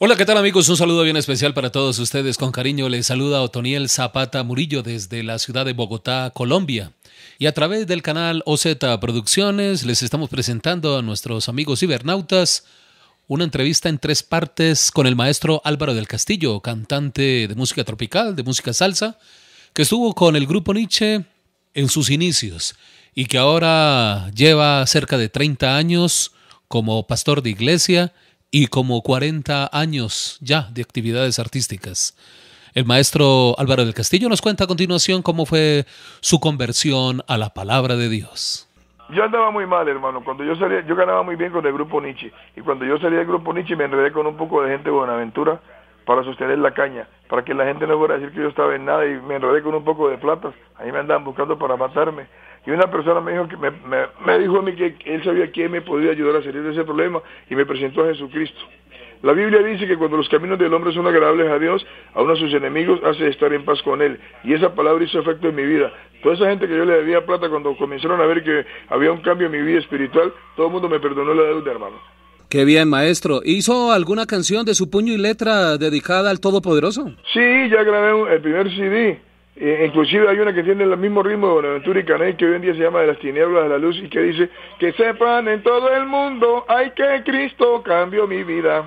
Hola, ¿qué tal amigos? Un saludo bien especial para todos ustedes. Con cariño les saluda Otoniel Zapata Murillo desde la ciudad de Bogotá, Colombia. Y a través del canal OZ Producciones les estamos presentando a nuestros amigos cibernautas una entrevista en 3 partes con el maestro Álvaro del Castillo, cantante de música tropical, de música salsa, que estuvo con el grupo Nietzsche en sus inicios y que ahora lleva cerca de 30 años como pastor de iglesia y como 40 años ya de actividades artísticas. El maestro Álvaro del Castillo nos cuenta a continuación cómo fue su conversión a la palabra de Dios. Yo andaba muy mal, hermano. Cuando yo salía, yo ganaba muy bien con el grupo Nietzsche. Y cuando yo salía del grupo Nietzsche me enredé con un poco de gente de Buenaventura para sostener la caña, para que la gente no fuera a decir que yo estaba en nada, y me enredé con un poco de platas. Ahí me andaban buscando para matarme. Y una persona me dijo que me dijo a mí que él sabía quién me podía ayudar a salir de ese problema y me presentó a Jesucristo. La Biblia dice que cuando los caminos del hombre son agradables a Dios, aun a sus enemigos hace estar en paz con Él. Y esa palabra hizo efecto en mi vida. Toda esa gente que yo le debía plata, cuando comenzaron a ver que había un cambio en mi vida espiritual, todo el mundo me perdonó la deuda, hermano. Qué bien, maestro. ¿Hizo alguna canción de su puño y letra dedicada al Todopoderoso? Sí, ya grabé el primer CD. Inclusive hay una que tiene el mismo ritmo de Buenaventura y Caney, que hoy en día se llama De las tinieblas a la luz, y que dice: que sepan en todo el mundo, ay, que Cristo cambió mi vida.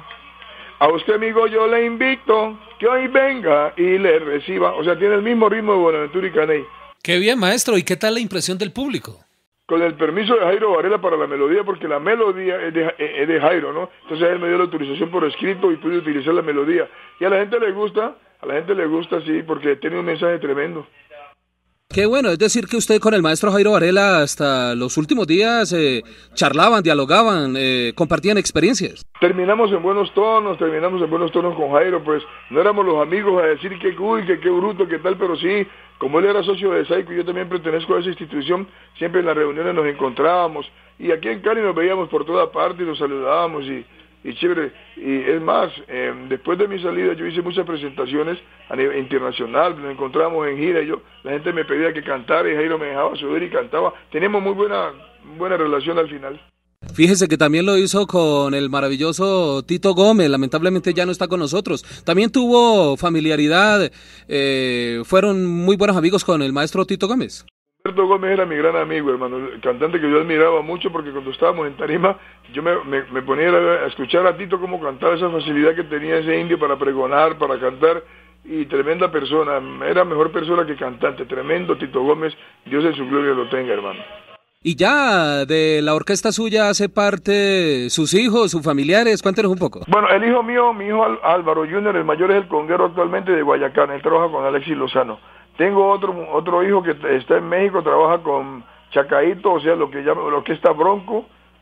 A usted, amigo, yo le invito que hoy venga y le reciba. O sea, tiene el mismo ritmo de Buenaventura y Caney. Qué bien, maestro. ¿Y qué tal la impresión del público? Con el permiso de Jairo Varela para la melodía, porque la melodía es de Jairo, ¿no? Entonces él me dio la autorización por escrito y pude utilizar la melodía. Y a la gente le gusta, sí, porque tiene un mensaje tremendo. Qué bueno, es decir que usted con el maestro Jairo Varela hasta los últimos días charlaban, dialogaban, compartían experiencias. Terminamos en buenos tonos con Jairo, pues no éramos los amigos a decir que uy, que qué bruto, qué tal, pero sí, como él era socio de Saico y yo también pertenezco a esa institución, siempre en las reuniones nos encontrábamos, y aquí en Cali nos veíamos por toda parte y nos saludábamos y chévere. Y es más, después de mi salida yo hice muchas presentaciones a nivel internacional, nos encontramos en gira y la gente me pedía que cantara y Jairo me dejaba subir y cantaba. Teníamos muy buena relación al final. Fíjese que también lo hizo con el maravilloso Tito Gómez, lamentablemente ya no está con nosotros. También tuvo familiaridad, fueron muy buenos amigos con el maestro Tito Gómez. Humberto Gómez era mi gran amigo, hermano, el cantante que yo admiraba mucho, porque cuando estábamos en tarima yo me ponía a escuchar a Tito cómo cantaba, esa facilidad que tenía ese indio para pregonar, para cantar, y tremenda persona, era mejor persona que cantante, tremendo Tito Gómez, Dios en su gloria lo tenga, hermano. Y ya de la orquesta suya hace parte sus hijos, sus familiares, cuéntenos un poco. Bueno, el hijo mío, mi hijo Álvaro Junior, el mayor, es el conguero actualmente de Guayacán, él trabaja con Alexis Lozano. Tengo otro hijo que está en México, trabaja con Chacaito, o sea, lo que está Bronco,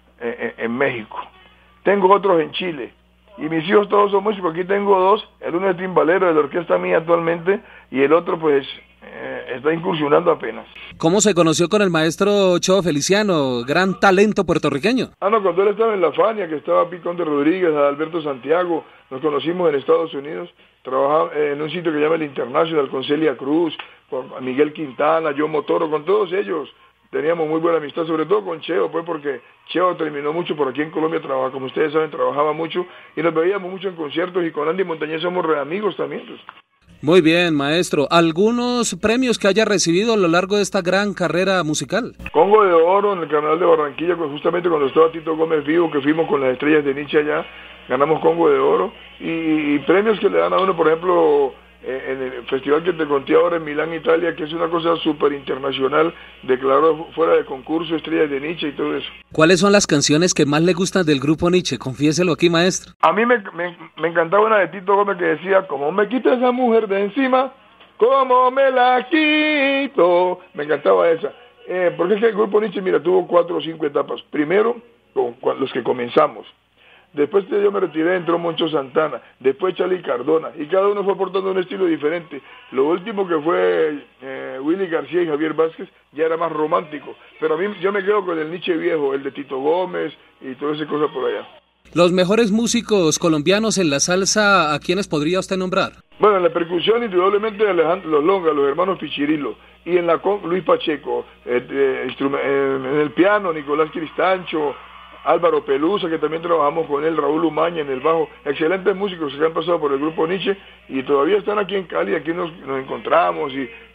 en México. Tengo otros en Chile. Y mis hijos todos son músicos. Aquí tengo 2, el uno es timbalero de la orquesta mía actualmente, y el otro pues está incursionando apenas. ¿Cómo se conoció con el maestro Cho Feliciano, gran talento puertorriqueño? No, cuando él estaba en La Fania, que estaba Picón de Rodríguez, Alberto Santiago, nos conocimos en Estados Unidos. Trabajaba en un sitio que se llama El International, con Celia Cruz, con Miguel Quintana, John Motoro, con todos ellos teníamos muy buena amistad, sobre todo con Cheo, pues porque Cheo terminó mucho por aquí en Colombia, como ustedes saben, trabajaba mucho y nos veíamos mucho en conciertos, y con Andy Montañez somos re amigos también, pues. Muy bien, maestro. ¿Algunos premios que haya recibido a lo largo de esta gran carrera musical? Congo de Oro en el Carnaval de Barranquilla, justamente cuando estaba Tito Gómez vivo, que fuimos con las estrellas de Nietzsche allá, ganamos Congo de Oro, y premios que le dan a uno, por ejemplo, en el festival que te conté ahora en Milán, Italia, que es una cosa súper internacional, declarado fuera de concurso, estrellas de Nietzsche y todo eso. ¿Cuáles son las canciones que más le gustan del grupo Nietzsche? Confiéselo aquí, maestro. A mí me encantaba una de Tito Gómez que decía: ¿cómo me quita esa mujer de encima? ¿Cómo me la quito? Me encantaba esa. Porque es que el grupo Nietzsche, mira, tuvo 4 o 5 etapas. Primero, con los que comenzamos. Después yo me retiré, entró Moncho Santana, después Charly Cardona, y cada uno fue aportando un estilo diferente. Lo último que fue Willy García y Javier Vázquez ya era más romántico, pero a mí yo me quedo con el Nietzsche viejo, el de Tito Gómez y todas esas cosas por allá. Los mejores músicos colombianos en la salsa, ¿a quiénes podría usted nombrar? Bueno, en la percusión indudablemente los Longa, los hermanos Pichirilo, y en la Luis Pacheco, en el piano Nicolás Cristancho. Álvaro Pelusa, que también trabajamos con él, Raúl Umaña en el bajo, excelentes músicos que han pasado por el grupo Nietzsche y todavía están aquí en Cali, aquí nos encontramos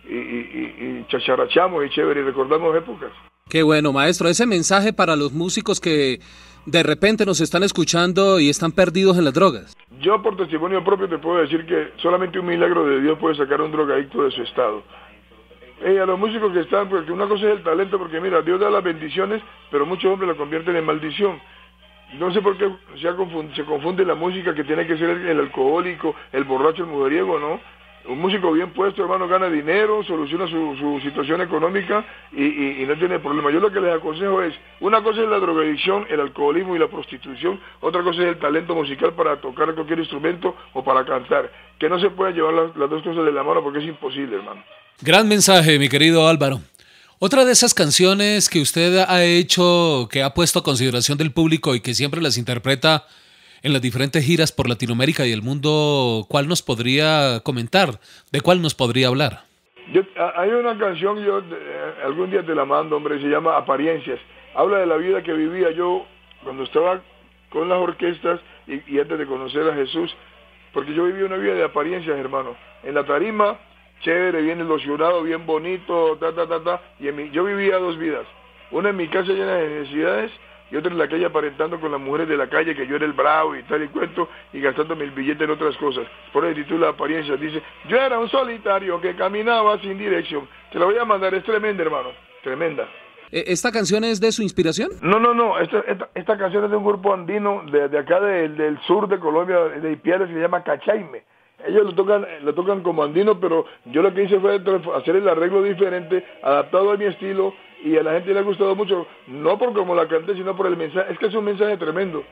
y chacharachamos y chévere y recordamos épocas. Qué bueno, maestro, ese mensaje para los músicos que de repente nos están escuchando y están perdidos en las drogas. Yo por testimonio propio te puedo decir que solamente un milagro de Dios puede sacar a un drogadicto de su estado. A los músicos que están, porque una cosa es el talento, porque mira, Dios da las bendiciones, pero muchos hombres la convierten en maldición. No sé por qué se confunde la música, que tiene que ser el alcohólico, el borracho, el mujeriego, ¿no? Un músico bien puesto, hermano, gana dinero, soluciona su situación económica y no tiene problema. Yo lo que les aconsejo es, una cosa es la drogadicción, el alcoholismo y la prostitución, otra cosa es el talento musical para tocar cualquier instrumento o para cantar, que no se pueden llevar las dos cosas de la mano porque es imposible, hermano. Gran mensaje, mi querido Álvaro. Otra de esas canciones que usted ha hecho, que ha puesto a consideración del público y que siempre las interpreta en las diferentes giras por Latinoamérica y el mundo, ¿cuál nos podría comentar? ¿De cuál nos podría hablar? Hay una canción, algún día te la mando, hombre, se llama Apariencias. Habla de la vida que vivía yo cuando estaba con las orquestas y antes de conocer a Jesús, porque yo vivía una vida de apariencias, hermano. En la tarima, chévere, bien ilusionado, bien bonito, y yo vivía dos vidas. Una en mi casa llena de necesidades y otra en la calle aparentando con las mujeres de la calle que yo era el bravo y tal y cuento y gastándome el billete en otras cosas. Por eso el título Apariencias dice, yo era un solitario que caminaba sin dirección. Te la voy a mandar, es tremenda, hermano, tremenda. ¿Esta canción es de su inspiración? No, esta canción es de un grupo andino de acá del sur de Colombia, de Ipiales, que se llama Cachaime. Ellos lo tocan como andino, pero yo lo que hice fue hacer el arreglo diferente, adaptado a mi estilo, y a la gente le ha gustado mucho, no por cómo la canté, sino por el mensaje. Es que es un mensaje tremendo,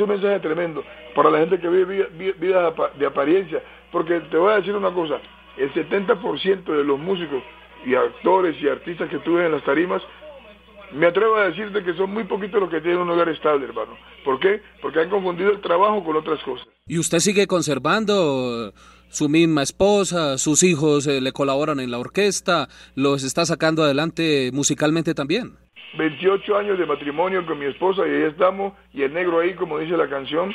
para la gente que vive vidas de apariencia, porque te voy a decir una cosa, el 70% de los músicos y actores y artistas que tuve en las tarimas, me atrevo a decirte que son muy poquitos los que tienen un hogar estable, hermano. ¿Por qué? Porque han confundido el trabajo con otras cosas. ¿Y usted sigue conservando su misma esposa, sus hijos le colaboran en la orquesta, los está sacando adelante musicalmente también? 28 años de matrimonio con mi esposa y ahí estamos, y el negro ahí, como dice la canción,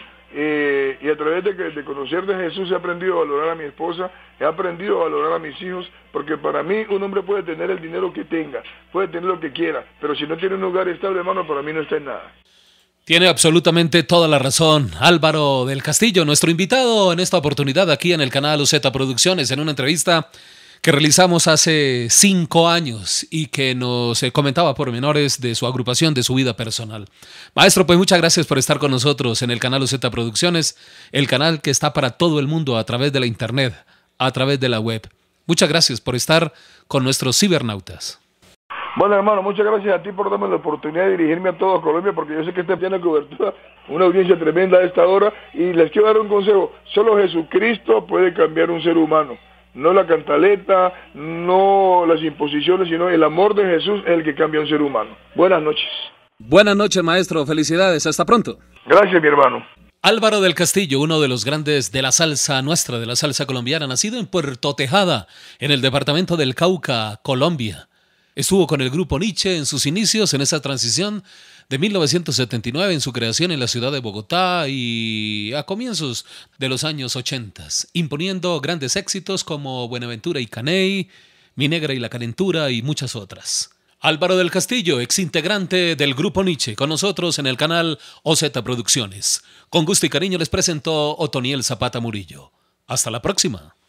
y a través de conocer de Jesús he aprendido a valorar a mi esposa, he aprendido a valorar a mis hijos, porque para mí un hombre puede tener el dinero que tenga, puede tener lo que quiera, pero si no tiene un hogar estable, hermano, para mí no está en nada. Tiene absolutamente toda la razón, Álvaro del Castillo, nuestro invitado en esta oportunidad aquí en el canal OZ Producciones, en una entrevista que realizamos hace 5 años y que nos comentaba pormenores de su agrupación, de su vida personal. Maestro, pues muchas gracias por estar con nosotros en el canal OZ Producciones, el canal que está para todo el mundo a través de la internet, a través de la web. Muchas gracias por estar con nuestros cibernautas. Bueno, hermano, muchas gracias a ti por darme la oportunidad de dirigirme a toda Colombia, porque yo sé que tiene cobertura, una audiencia tremenda a esta hora, y les quiero dar un consejo. Solo Jesucristo puede cambiar un ser humano. No la cantaleta, no las imposiciones, sino el amor de Jesús es el que cambia a un ser humano. Buenas noches. Buenas noches, maestro. Felicidades. Hasta pronto. Gracias, mi hermano. Álvaro del Castillo, uno de los grandes de la salsa nuestra, de la salsa colombiana, nacido en Puerto Tejada, en el departamento del Cauca, Colombia. Estuvo con el grupo Nietzsche en sus inicios, en esa transición de 1979, en su creación en la ciudad de Bogotá y a comienzos de los años 80, imponiendo grandes éxitos como Buenaventura y Caney, Mi Negra y la Calentura y muchas otras. Álvaro del Castillo, exintegrante del grupo Nietzsche, con nosotros en el canal OZ Producciones. Con gusto y cariño les presentó Otoniel Zapata Murillo. Hasta la próxima.